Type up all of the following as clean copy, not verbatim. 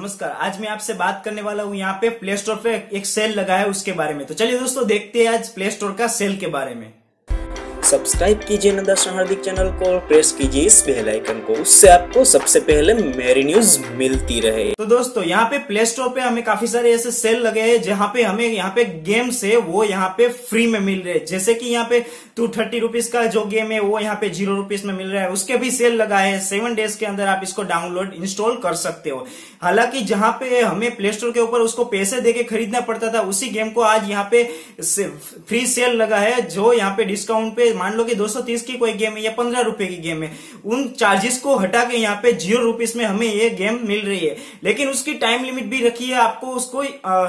नमस्कार। आज मैं आपसे बात करने वाला हूँ यहाँ पे प्ले स्टोर पे एक सेल लगा है उसके बारे में। तो चलिए दोस्तों देखते हैं आज प्ले स्टोर का सेल के बारे में। सब्सक्राइब कीजिए नदाशा हार्दिक चैनल को और प्रेस कीजिए इस बेल आइकन को, उससे आपको सबसे पहले मेरी न्यूज मिलती रहे। तो दोस्तों यहाँ पे प्ले स्टोर पे हमें काफी सारे ऐसे सेल लगे हैं जहाँ पे हमें यहाँ पे गेम्स है वो यहाँ पे फ्री में मिल रहे हैं। जैसे कि यहाँ पे 230 रुपीज का जो गेम है वो यहाँ पे 0 रुपीज में मिल रहा है। उसके भी सेल लगा है। 7 डेज के अंदर आप इसको डाउनलोड इंस्टॉल कर सकते हो। हालांकि जहाँ पे हमें प्ले स्टोर के ऊपर उसको पैसे देके खरीदना पड़ता था, उसी गेम को आज यहाँ पे फ्री सेल लगा है। जो यहाँ पे डिस्काउंट पे मान लो कि 230 की कोई गेम है या 15 रुपए की गेम है, उन चार्जेस को हटा के यहाँ पे 0 रुपीज में हमें ये गेम मिल रही है। लेकिन उसकी टाइम लिमिट भी रखी है, आपको उसको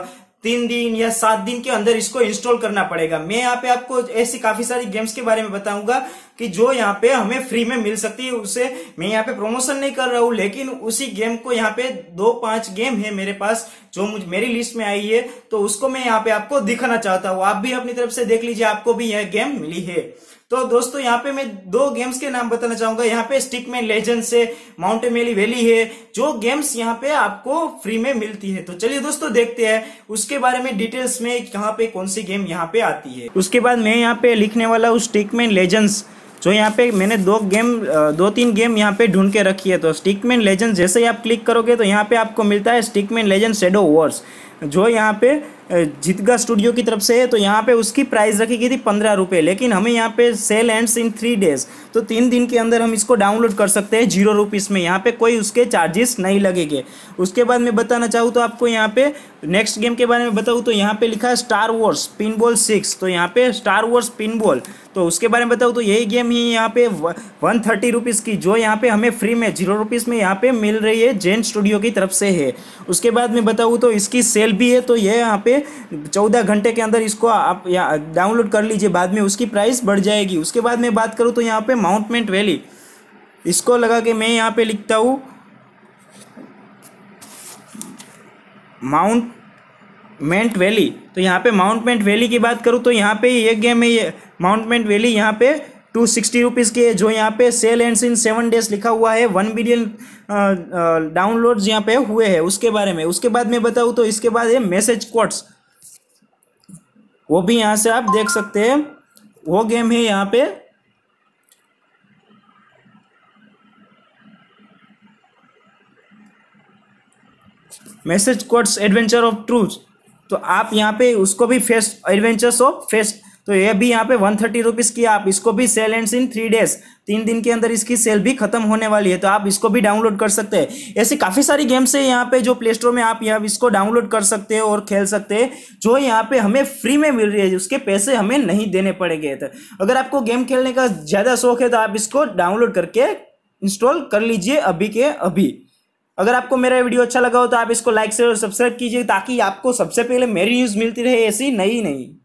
3 दिन या 7 दिन के अंदर इसको इंस्टॉल करना पड़ेगा। मैं यहाँ पे आपको ऐसी काफी सारी गेम्स के बारे में बताऊंगा कि जो यहाँ पे हमें फ्री में मिल सकती है। उसे मैं यहाँ पे प्रमोशन नहीं कर रहा हूँ, लेकिन उसी गेम को यहाँ पे 2-5 गेम है मेरे पास जो मेरी लिस्ट में आई है, तो उसको मैं यहाँ पे आपको दिखाना चाहता हूँ। आप भी अपनी तरफ से देख लीजिए, आपको भी यह गेम मिली है। तो दोस्तों यहाँ पे मैं 2 गेम्स के नाम बताना चाहूंगा। यहाँ पे स्टिकमैन लेजेंड्स है, माउंटेन वैली है, जो गेम्स यहाँ पे आपको फ्री में मिलती है। तो चलिए दोस्तों देखते हैं उसके बारे में डिटेल्स में, कहाँ पे कौन सी गेम यहाँ पे आती है। उसके बाद मैं यहाँ पे लिखने वाला हूँ स्टिकमैन लेजेंड्स। जो यहाँ पे मैंने 2-3 गेम यहाँ पे ढूंढ के रखी है। तो स्टिकमैन लेजेंड्स जैसे ही आप क्लिक करोगे तो यहाँ पे आपको मिलता है स्टिकमैन लेजेंड्स शैडो वॉर्स, जो यहाँ पे जितगा स्टूडियो की तरफ से है। तो यहाँ पे उसकी प्राइस रखी गई थी 15 रुपये, लेकिन हमें यहाँ पे सेल एंड्स इन 3 डेज, तो 3 दिन के अंदर हम इसको डाउनलोड कर सकते हैं 0 रुपीज़ में। यहाँ पे कोई उसके चार्जेस नहीं लगेंगे। उसके बाद मैं बताना चाहूँ तो आपको यहाँ पे नेक्स्ट गेम के बारे में बताऊँ तो यहाँ पे लिखा है स्टार वॉर्स पिनबॉल 6। तो यहाँ पे स्टार वॉर्स पिनबॉल, तो उसके बारे में बताऊँ तो यही गेम ही यहाँ पे 130 रुपीज़ की, जो यहाँ पे हमें फ्री में 0 रुपीज़ में यहाँ पे मिल रही है, जेन स्टूडियो की तरफ से है। उसके बाद मैं बताऊँ तो इसकी सेल भी है, तो ये यहाँ पे 14 घंटे के अंदर इसको आप डाउनलोड कर लीजिए, बाद में उसकी प्राइस बढ़ जाएगी। उसके बाद मैं बात करूँ तो यहाँ पे माउंटमेंट वैली, इसको लगा के मैं यहाँ पे लिखता हूँ माउंटमेंट वैली। तो यहाँ पे माउंटमेंट वैली की बात करूँ तो यहाँ पे ये गेम है, ये माउंटमेंट वैली यहाँ पे 260 रुपीज़ के, जो यहाँ पे सेल एंड्स इन 7 डेज लिखा हुआ है। 1 बिलियन डाउनलोड्स यहाँ पे हुए हैं उसके बारे में। उसके बाद मैं बताऊँ तो इसके बाद है मैसेज कोड्स, वो भी यहाँ से आप देख सकते हैं, वो गेम है यहाँ पे message codes adventure of truth. तो आप यहाँ पे उसको भी फेस्ट एडवेंचर्स ऑफ फेस्ट, तो ये भी यहाँ पे 130 रुपीज़ की, आप इसको भी सेल एंड्स इन 3 डेज, 3 दिन के अंदर इसकी सेल भी खत्म होने वाली है, तो आप इसको भी डाउनलोड कर सकते हैं। ऐसी काफ़ी सारी गेम्स है यहाँ पे जो प्ले स्टोर में आप यहाँ इसको डाउनलोड कर सकते हैं और खेल सकते हैं, जो यहाँ पे हमें फ्री में मिल रही है, उसके पैसे हमें नहीं देने पड़ेंगे। तो अगर आपको गेम खेलने का ज़्यादा शौक है तो आप इसको डाउनलोड करके इंस्टॉल कर लीजिए अभी के अभी। अगर आपको मेरा वीडियो अच्छा लगा हो तो आप इसको लाइक शेयर और सब्सक्राइब कीजिए, ताकि आपको सबसे पहले मेरी न्यूज़ मिलती रहे ऐसी नई।